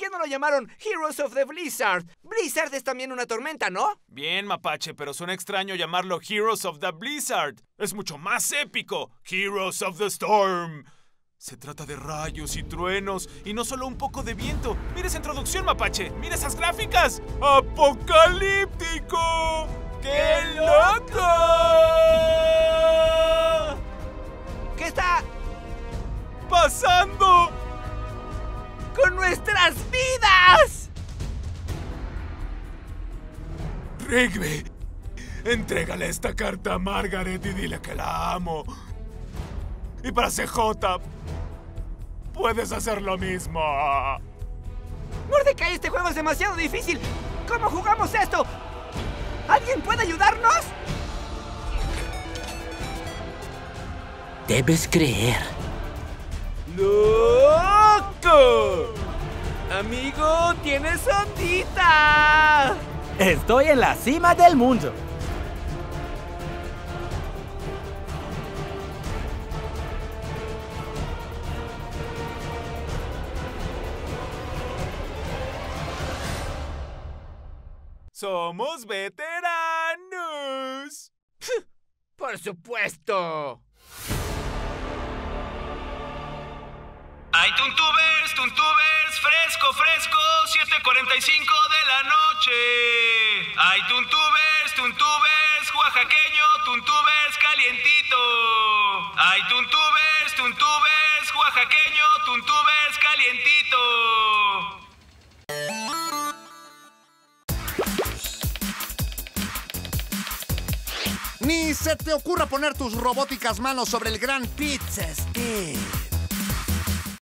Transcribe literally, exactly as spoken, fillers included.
qué no lo llamaron Heroes of the Blizzard? Blizzard es también una tormenta, ¿no? Bien, Mapache, pero suena extraño llamarlo Heroes of the Blizzard. Es mucho más épico. Heroes of the Storm. Se trata de rayos y truenos y no solo un poco de viento. ¡Mira esa introducción, Mapache! ¡Mira esas gráficas! ¡Apocalíptico! ¡Qué loco! ¿Qué está pasando con nuestras vidas? Rigby, entrégale esta carta a Margaret y dile que la amo. Y para C J, puedes hacer lo mismo. Mordecai, este juego es demasiado difícil. ¿Cómo jugamos esto? ¿Alguien puede ayudarnos? Debes creer. ¡Loco! Amigo, tienes ondita. Estoy en la cima del mundo. ¡Somos veteranos! ¡Por supuesto! ¡Hay Tuntubers, Tuntubers! ¡Fresco, fresco! siete cuarenta y cinco de la noche. ¡Hay Tuntubers, Tuntubers! ¡Oaxaqueño, Tuntubers calientito! ¡Hay Tuntubers, Tuntubers! ¡Oaxaqueño, Tuntubers calientito! Ni se te ocurra poner tus robóticas manos sobre el gran Pizza Steve.